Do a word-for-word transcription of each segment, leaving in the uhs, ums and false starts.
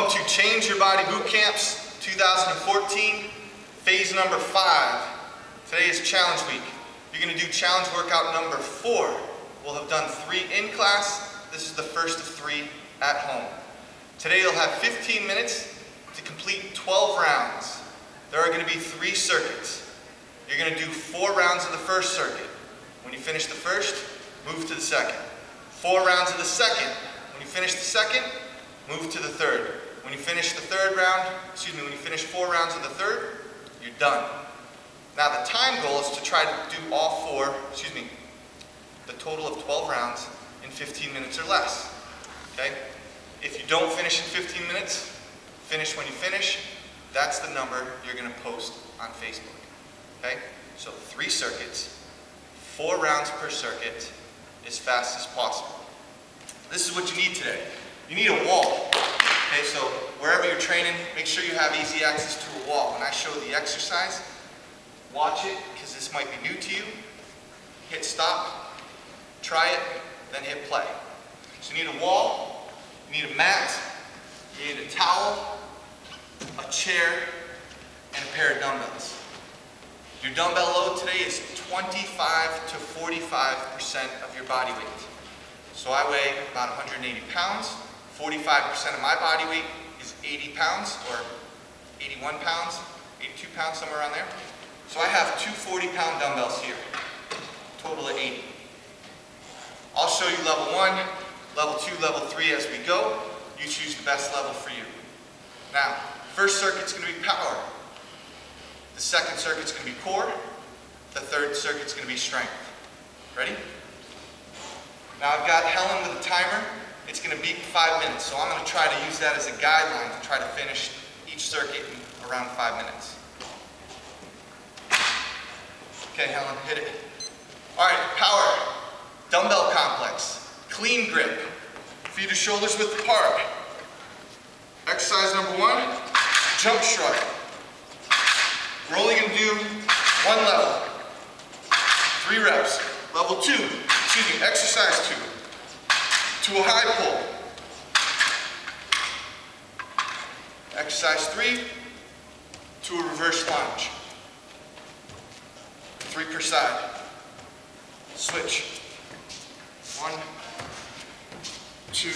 Welcome to Change Your Body Boot Camps two thousand fourteen, phase number five. Today is challenge week. You're going to do challenge workout number four. We'll have done three in class. This is the first of three at home. Today you'll have fifteen minutes to complete twelve rounds. There are going to be three circuits. You're going to do four rounds of the first circuit. When you finish the first, move to the second. Four rounds of the second. When you finish the second, move to the third. When you finish the third round, excuse me, when you finish four rounds of the third, you're done. Now the time goal is to try to do all four, excuse me, the total of twelve rounds in fifteen minutes or less, okay? If you don't finish in fifteen minutes, finish when you finish, that's the number you're gonna post on Facebook, okay? So three circuits, four rounds per circuit, as fast as possible. This is what you need today. You need a wall. Okay, so wherever you're training, make sure you have easy access to a wall. When I show the exercise, watch it, because this might be new to you. Hit stop, try it, then hit play. So you need a wall, you need a mat, you need a towel, a chair, and a pair of dumbbells. Your dumbbell load today is twenty-five to forty-five percent of your body weight. So I weigh about one hundred eighty pounds. forty-five percent of my body weight is eighty pounds, or eighty-one pounds, eighty-two pounds, somewhere around there. So I have two forty pound dumbbells here, total of eighty. I'll show you level one, level two, level three as we go. You choose the best level for you. Now, first circuit's gonna be power. The second circuit's gonna be core. The third circuit's gonna be strength. Ready? Now I've got Helen with a timer. It's going to beat five minutes, so I'm going to try to use that as a guideline to try to finish each circuit in around five minutes. Okay, Helen, hit it. All right, power, dumbbell complex, clean grip, feet or shoulders width apart. Exercise number one, jump shrug. We're only going to do one level, three reps. Level two, excuse me, exercise two. To a high pull. Exercise three, to a reverse lunge. Three per side. Switch. One, two,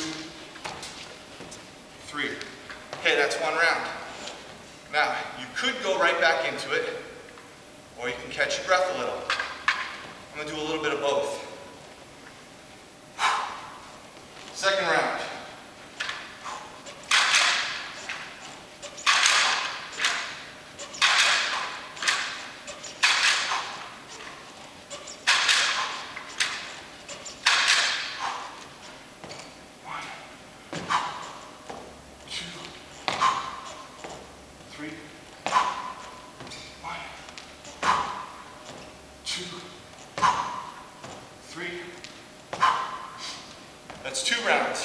three. Okay, that's one round. Now, you could go right back into it, or you can catch your breath a little. I'm going to do a little bit of both. Second round. One, two, three. One, two, three. That's two rounds.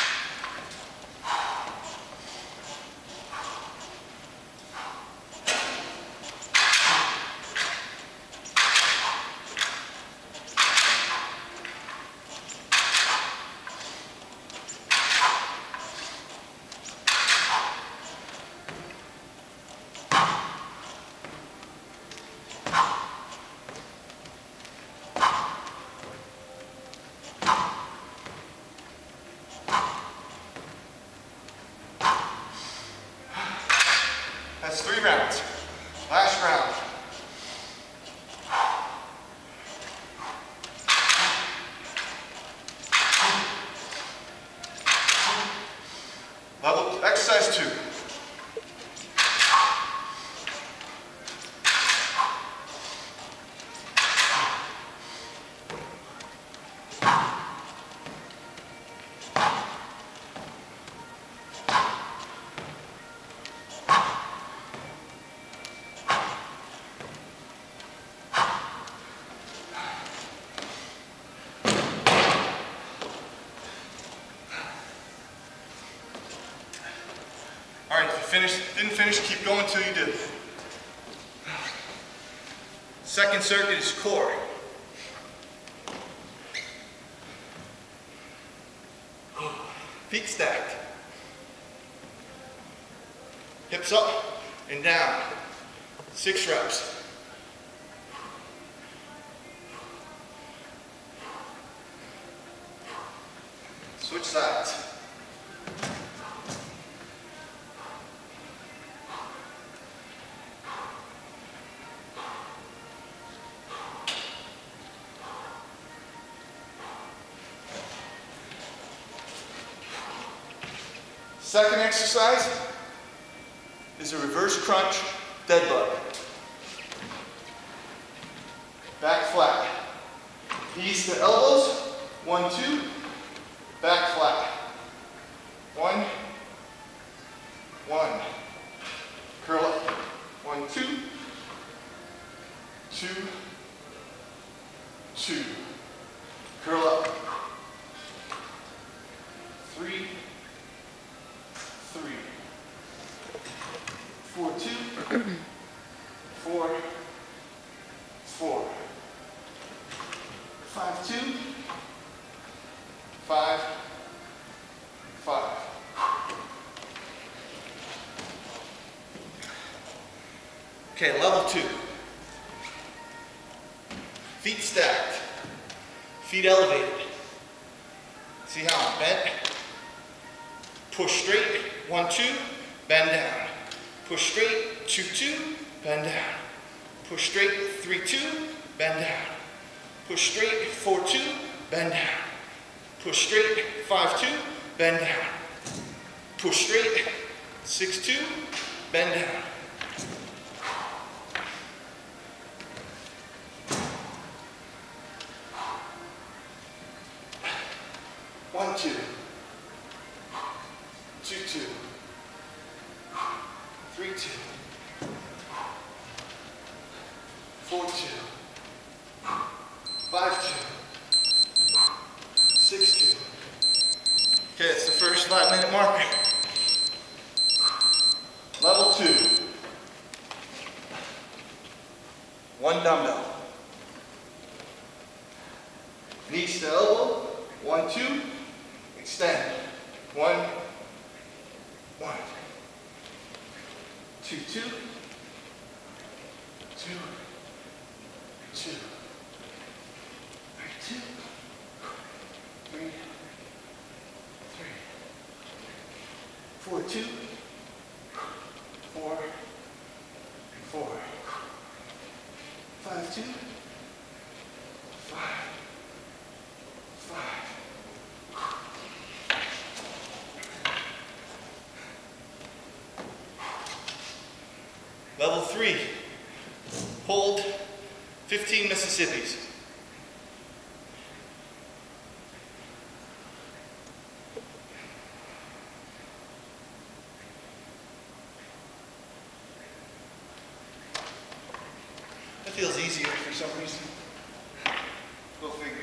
That's three rounds. Last round. Level, exercise two. All right, if you finished, didn't finish, keep going until you do. Second circuit is core. Feet stacked. Hips up and down. Six reps. Switch sides. Second exercise is a reverse crunch dead bug. Back flat. Knees to elbows. One, two. Back flat. One. One. Curl up. One, two. Two. Two. Curl up. Three. Three. Four, two. Four. Four. Five, two. Five. Five. Okay, level two. Feet stacked. Feet elevated. See how I'm bent? Push straight. One, two. Bend down. Push straight. Two, two. Bend down. Push straight. Three, two. Bend down. Push straight. Four, two. Bend down. Push straight. Five, two. Bend down. Push straight. Six, two. Bend down. One, two. Two, two. Three, two. Four, two. Five, two. Six, two. Okay, it's the first five minute marker. Level two. One dumbbell. Knees to elbow. One, two. Extend. One. One. Two, two. Two. Two. Three, two. Three. Three. Four, two. Four. Four. Five, two. Five. Five. Level three, hold fifteen Mississippis. That feels easier for some reason. Go figure.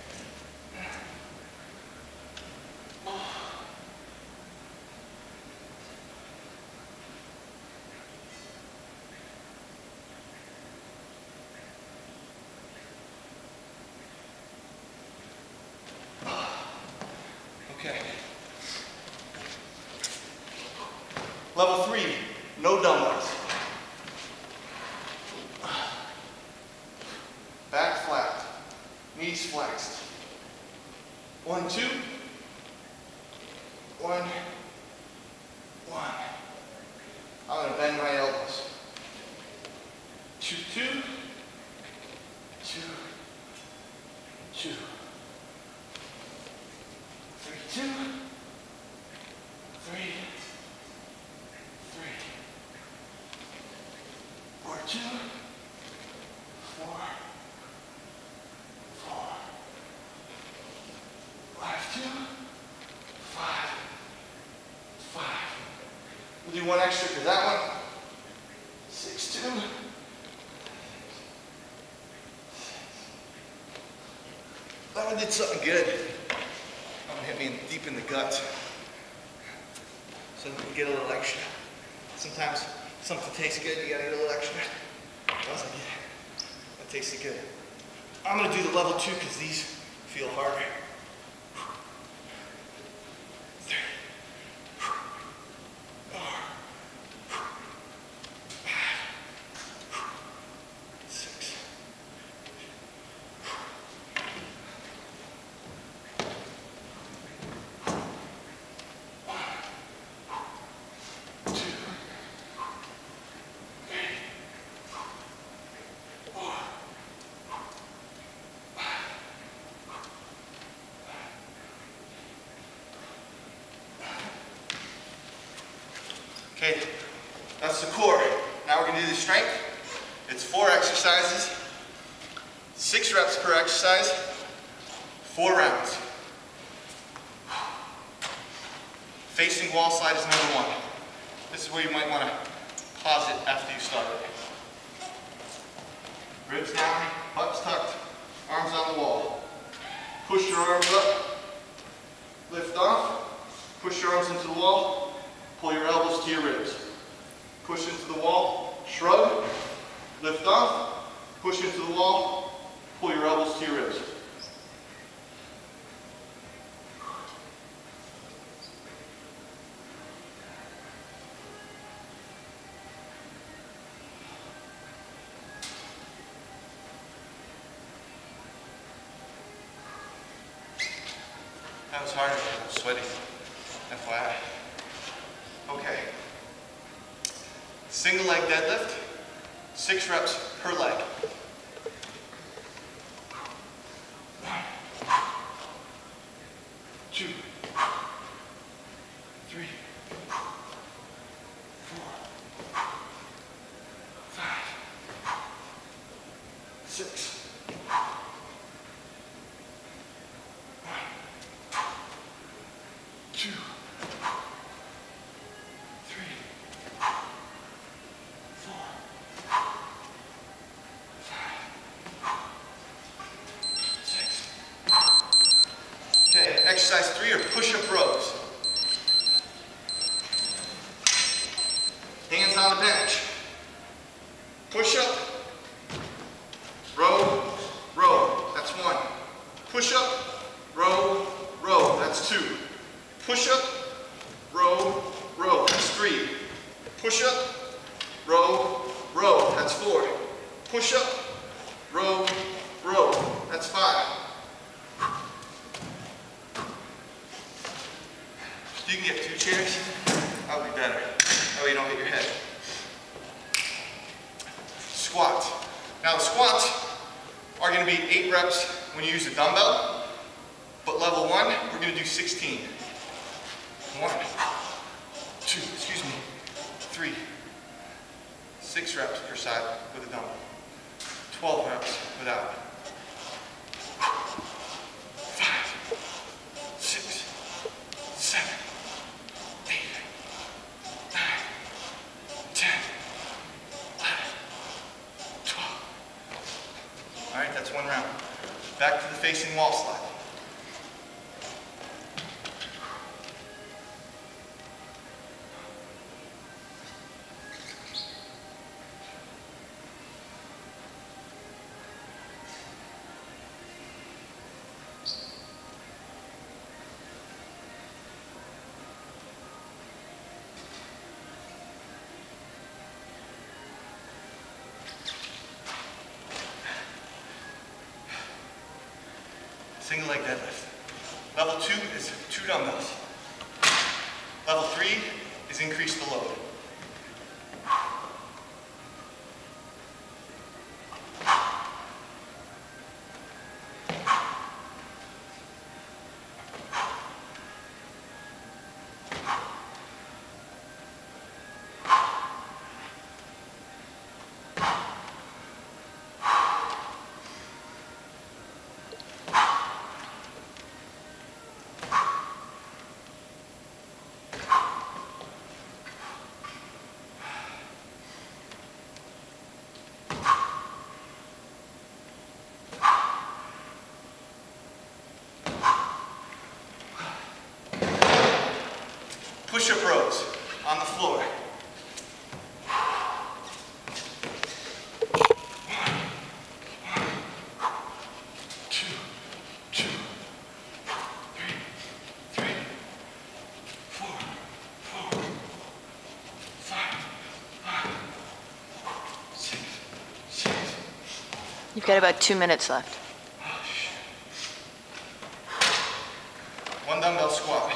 Okay. Level three, no dumbbells. Back flat, knees flexed. One, two. One, one. I'm gonna bend my elbows. Two, two. Two, two. Three, two, three, three, four, two, four, four, five, two, five, five. We'll do one extra for that one. Six, two. That one did something good. Hit me in, deep in the gut. So you get a little extra. Sometimes something tastes good, you gotta get a little extra. That was like, yeah, that tasted good. I'm gonna do the level two because these feel harder. Three, four, Okay, that's the core. Now we're gonna do the strength. It's four exercises, six reps per exercise, four rounds. Facing wall slide is number one. This is where you might want to pause it after you start it. Ribs down, butts tucked, arms on the wall. Push your arms up, lift off, push your arms into the wall, pull your elbows to your ribs. Push into the wall, shrug, lift off, push into the wall, pull your elbows to your ribs. That was harder, I was sweaty, F Y I. Okay. Single leg deadlift, six reps per leg. One, two, three, four, five, six. Two, three, four, five, six. Okay, exercise three are push-up rows. Hands on the bench. Push-up, row, row. That's one. Push-up, row, row. That's two. Push-up, row, row, that's three. Push-up, row, row, that's four. Push-up, row, row, that's five. You can get two chairs, that would be better. That way you don't hit your head. Squats. Now the squats are going to be eight reps when you use a dumbbell, but level one, we're going to do sixteen. One, two, excuse me, three, six reps per side with a dumbbell, twelve reps without. Five, six, seven, eight, nine, ten, eleven, twelve. All right, that's one round. Back to the facing wall slide. Single leg deadlift. Level two is two dumbbells. Level three is increase the load. Push-up rows on the floor. One, one, two, two, three, three, four, four, five, five, six, six. You've got about two minutes left. Oh, shit. One dumbbell squat.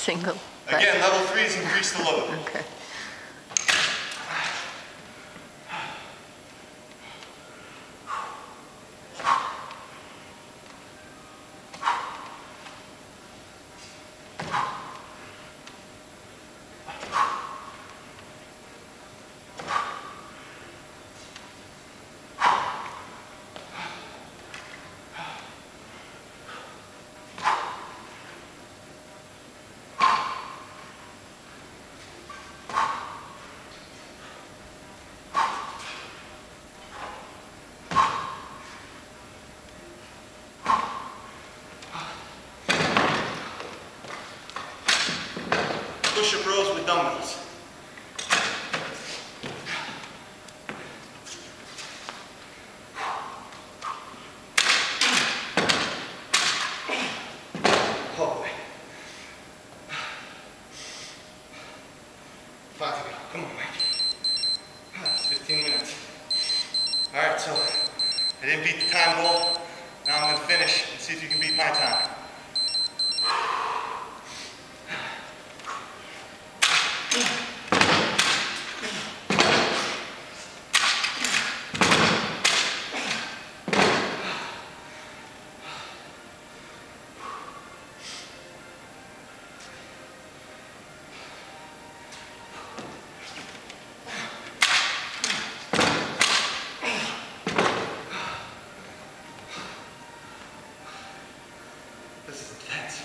Single. Again, level three is increase the load. Okay. Push-up rows with dumbbells. Oh boy. Five to go. Come on, Mike. That's fifteen minutes. All right, so I didn't beat the time goal. Now I'm gonna finish and see if you can beat my time. This is intense.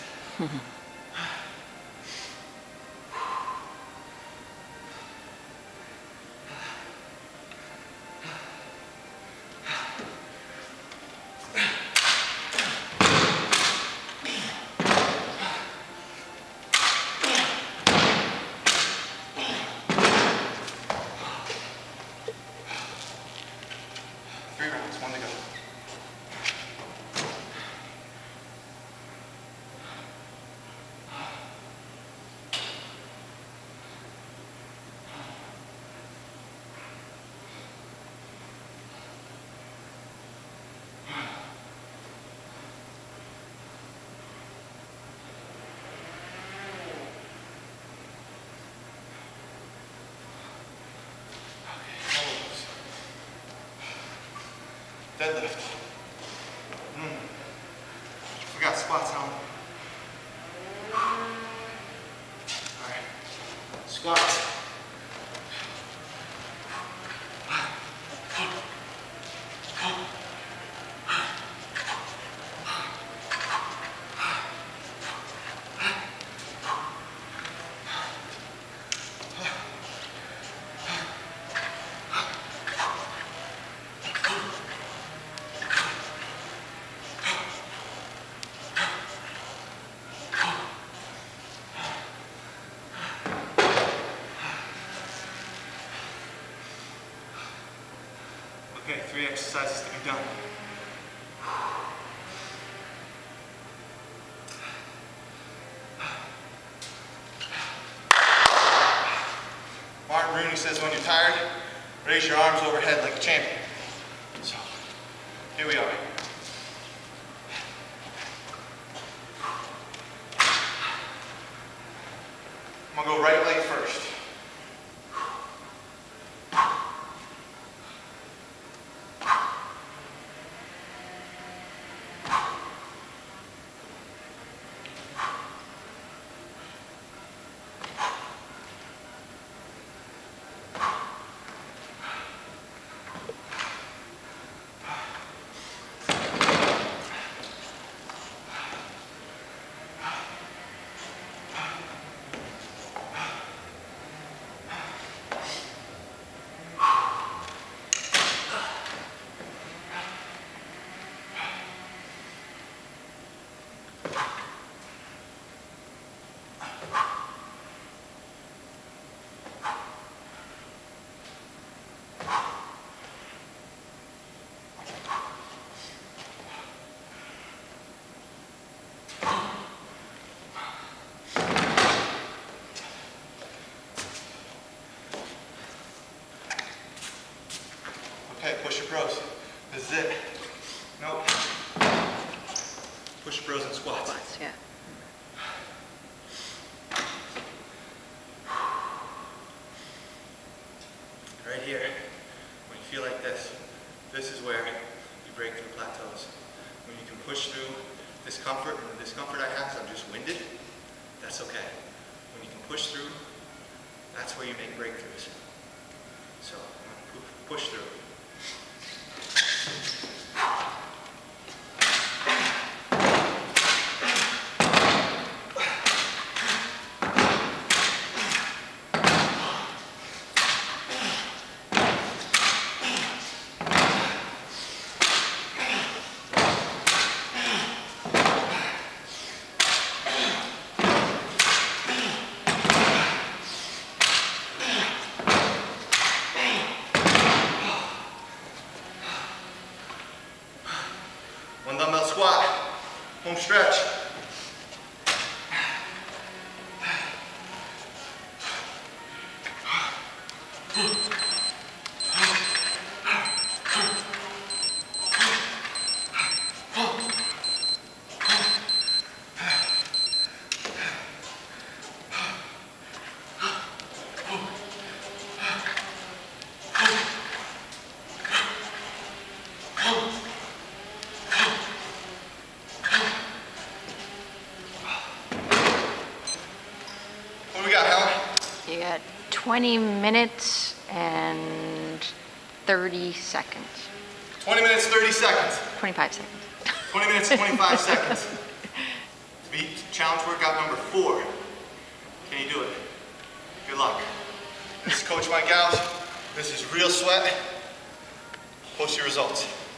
Three rounds, one to go. Deadlift. Mm. Forgot squats on. Alright. Squats. Okay, three exercises to be done. Martin Rooney says when you're tired, raise your arms overhead like a champion. So, here we are. I'm gonna go right leg first. Okay, push-up rows. This is it. Nope. Push-up rows and squats. Squats, yeah. right here. When you feel like this, this is where you break through plateaus. When you can push through discomfort, and the discomfort I have is I'm just winded, that's okay. When you can push through, that's where you make breakthroughs. So, push through. One dumbbell squat, home stretch. What do we got, Helen? You got twenty minutes and thirty seconds. twenty minutes, thirty seconds. twenty-five seconds. twenty minutes, twenty-five seconds. Beat challenge workout number four. Can you do it? Good luck. This is Coach Mike Gauss. This is Real Sweat. Post your results.